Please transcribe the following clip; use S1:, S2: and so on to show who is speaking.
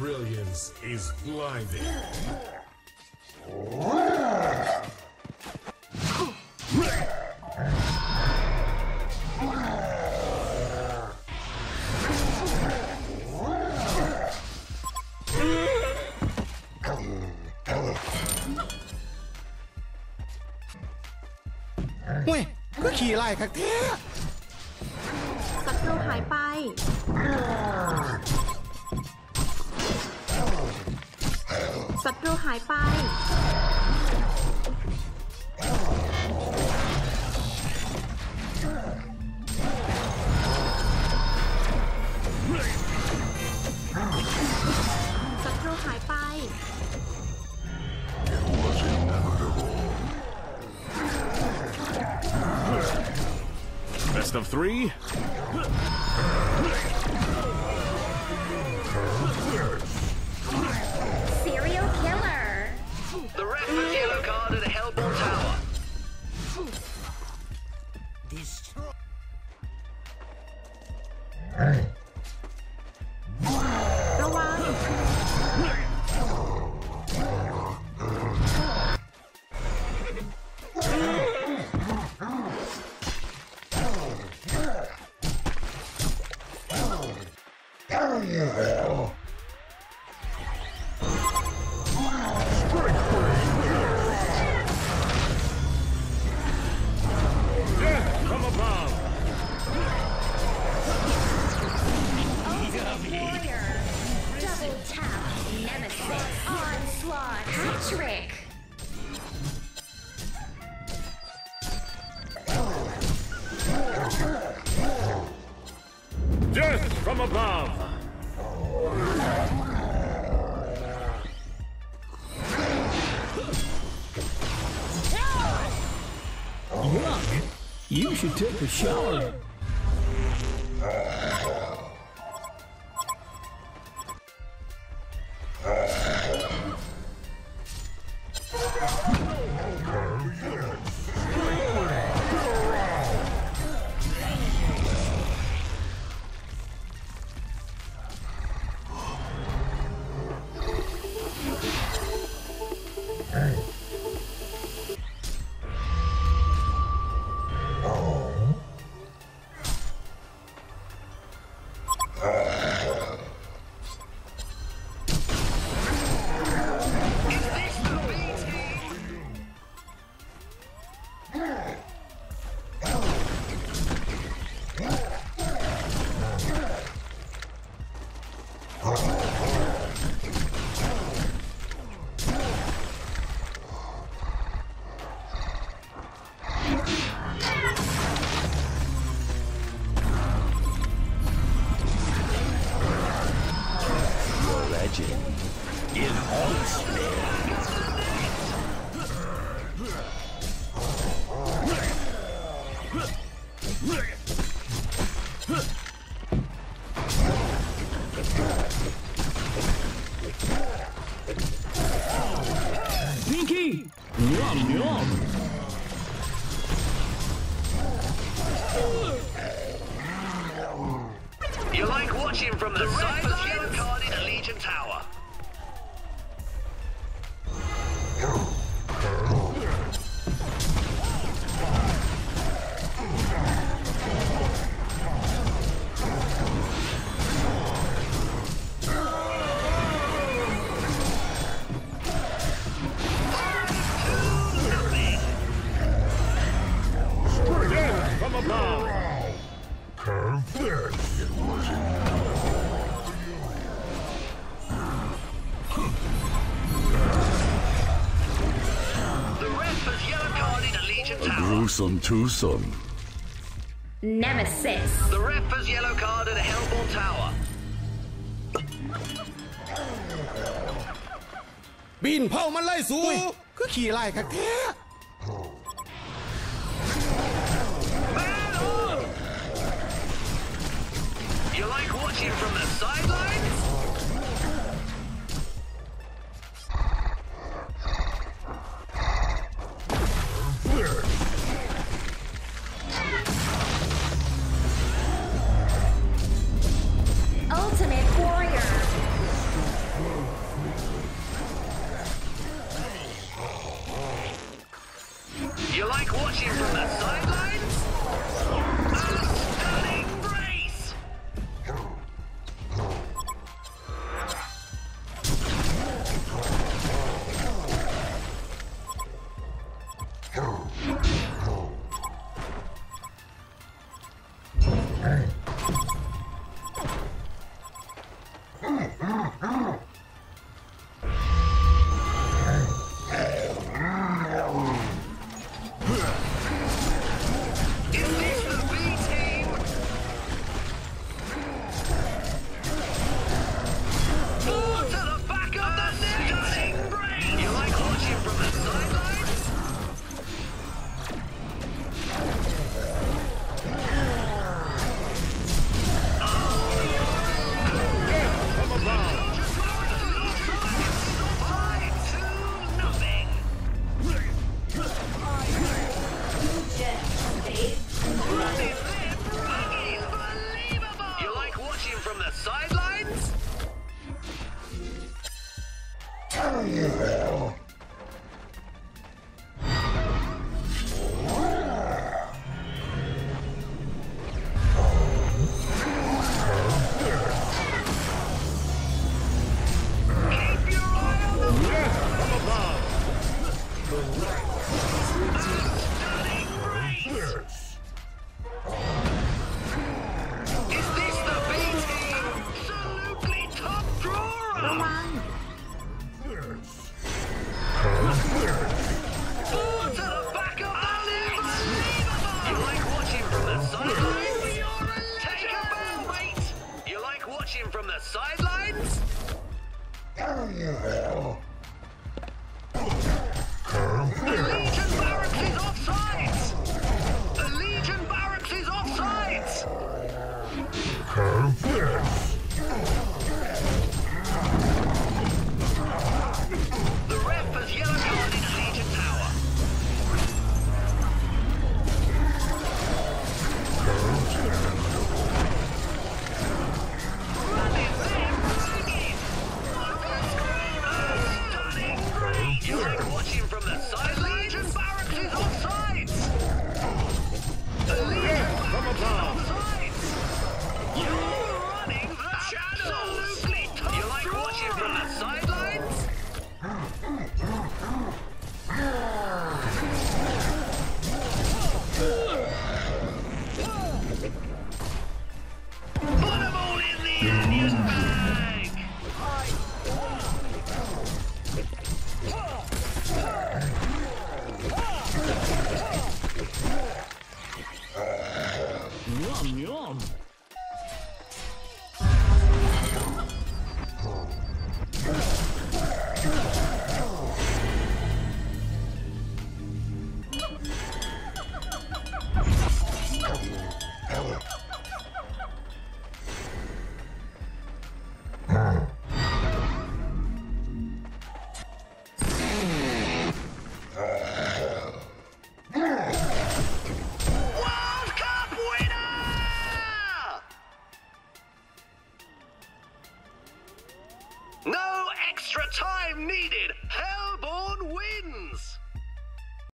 S1: brilliance is blinding.
S2: เว้ยก็ขี่ไล่คักแท้
S3: ศัตรูหายไปศัตรูหายไปศัตรูหายไป
S4: Best of three.
S5: Serial killer.
S6: The ref has yellow card at the Hellborn Tower.
S2: Destroy.
S3: ระวัง
S5: Trick.
S4: Death from above.
S7: Yuck! You should take a shower. Pinky! Yum, yum!
S6: You like watching from the sidelines? Yellow card in Legion Tower.
S4: Death from above.
S6: The ref has yellow card in Legion Tower.
S8: Gruesome twosome.
S5: Nemesis.
S6: The ref has yellow card at the Hellborn Tower.
S2: บินเผามันไล่สูก็ขี่ไล่คักแท้
S6: Man on! You like watching from the sidelines?
S5: Ultimate warrior.
S6: like watching from the sidelines? A stunning brace! From the sidelines? The Legion Barracks is offsides! The Legion Barracks is offsides! The ref has yellow carded Legion Tower. You like watching from the side? The Legion Barracks is offsides! The Legion Barracks is offsides! You're running the shadows! Absolutely tough. You like watching from the sidelines? Put them all in the onion bag!
S7: Yum, yum.